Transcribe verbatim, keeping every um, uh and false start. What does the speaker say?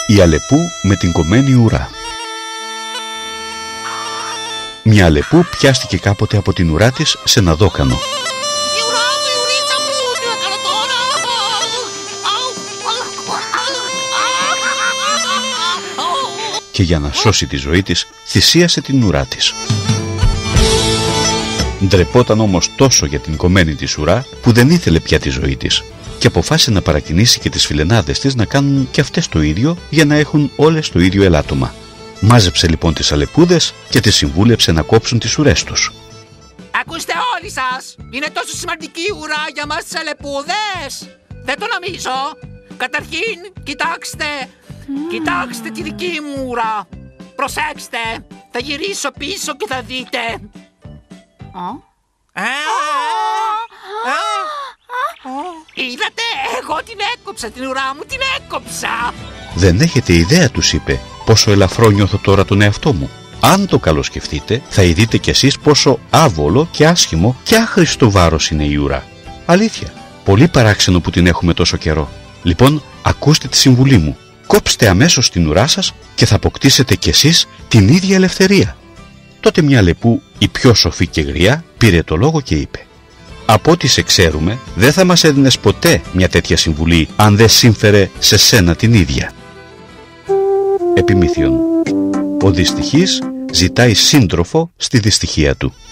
Η Αλεπού με την κομμένη ουρά. Μια Αλεπού πιάστηκε κάποτε από την ουρά της σε ένα δόκανο. Και για να σώσει τη ζωή της, θυσίασε την ουρά της. Ντρεπόταν όμως τόσο για την κομμένη της ουρά, που δεν ήθελε πια τη ζωή της και αποφάσισε να παρακινήσει και τις φιλενάδες της να κάνουν και αυτές το ίδιο, για να έχουν όλες το ίδιο ελάττωμα. Μάζεψε λοιπόν τις αλεπούδες και τις συμβούλεψε να κόψουν τις ουρές τους. Ακούστε όλοι σας! Είναι τόσο σημαντική η ουρά για μας τις αλεπούδες! Δεν το νομίζω! Καταρχήν, κοιτάξτε! Κοιτάξτε τη δική μου ουρά! Προσέξτε! Θα γυρίσω πίσω και θα δείτε! Είδατε, εγώ την έκοψα την ουρά μου, την έκοψα! Δεν έχετε ιδέα, τους είπε, πόσο ελαφρό νιώθω τώρα τον εαυτό μου. Αν το καλοσκεφτείτε, θα ειδείτε κι εσείς πόσο άβολο και άσχημο και άχρηστο βάρος είναι η ουρά. Αλήθεια, πολύ παράξενο που την έχουμε τόσο καιρό. Λοιπόν, ακούστε τη συμβουλή μου. Κόψτε αμέσως την ουρά σας και θα αποκτήσετε κι εσείς την ίδια ελευθερία. Τότε μια Αλεπού, η πιο σοφή και γριά, πήρε το λόγο και είπε: από ό,τι σε ξέρουμε, δεν θα μας έδινες ποτέ μια τέτοια συμβουλή αν δεν σύμφερε σε σένα την ίδια. Επιμήθειον. Ο δυστυχής ζητάει σύντροφο στη δυστυχία του.